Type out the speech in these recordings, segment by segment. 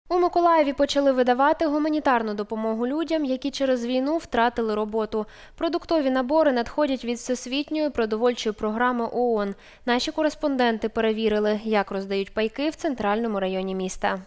У Миколаєві почали видавати гуманітарну допомогу людям, які через війну втратили роботу. Продуктові набори надходять від Всесвітньої продовольчої програми ООН. Наші кореспонденти перевірили, як роздають пайки в центральному районі міста.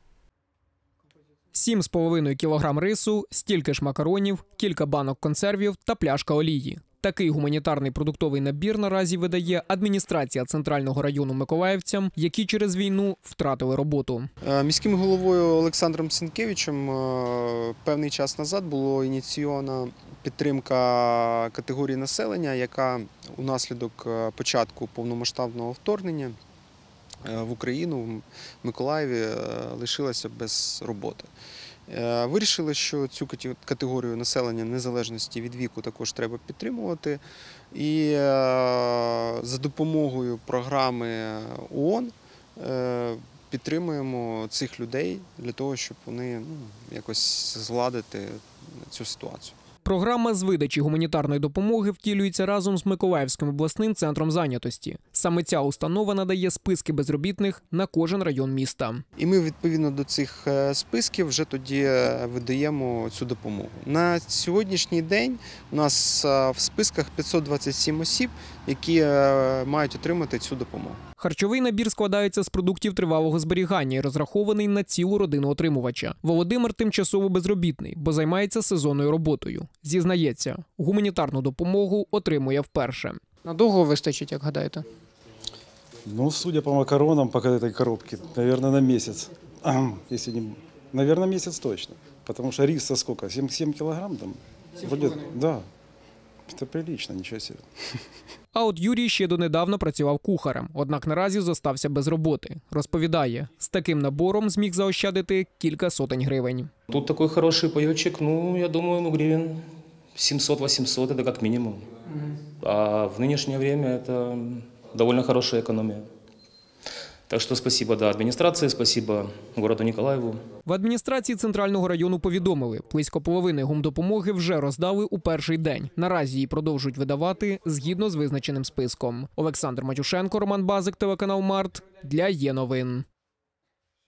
7,5 кілограм рису, стільки ж макаронів, кілька банок консервів та пляшка олії. Такий гуманітарний продуктовий набір наразі видає адміністрація центрального району миколаївцям, які через війну втратили роботу. Міським головою Олександром Сенкевичем певний час назад було ініційована підтримка категорії населення, яка унаслідок початку повномасштабного вторгнення в Україну, в Миколаєві, лишилася без роботи. Вирішили, що цю категорію населення незалежності від віку також треба підтримувати. І за допомогою програми ООН підтримуємо цих людей для того, щоб вони якось згладити цю ситуацію. Програма з видачі гуманітарної допомоги втілюється разом з Миколаївським обласним центром зайнятості. Саме ця установа надає списки безробітних на кожен район міста. І ми відповідно до цих списків вже тоді видаємо цю допомогу. На сьогоднішній день у нас в списках 527 осіб, які мають отримати цю допомогу. Харчовий набір складається з продуктів тривалого зберігання і розрахований на цілу родину отримувача. Володимир тимчасово безробітний, бо займається сезонною роботою. Зізнається, гуманітарну допомогу отримує вперше. Надовго вистачить, як гадаєте? Ну, судя по макаронам, по этой коробке, наверное, на месяц. Если не... Наверное, месяц точно. Потому что риса сколько? 7 килограмм там? Вроде... Да. Это прилично, ничего себе. А от Юрій ще донедавна працював кухарем, однак наразі зостався без роботи. Розповідає, з таким набором зміг заощадити кілька сотень гривень. Тут такой хороший паёчек, я думаю, гривен 700-800 это как минимум. А в нынешнее время это довольно хорошая экономия. Так що спасибо адміністрації, спасибо городу Ніколаєву. В адміністрації центрального району повідомили, близько половини гумдопомоги вже роздали у перший день. Наразі її продовжують видавати згідно з визначеним списком. Олександр Матюшенко, Роман Базик, телеканал Март для Є новин.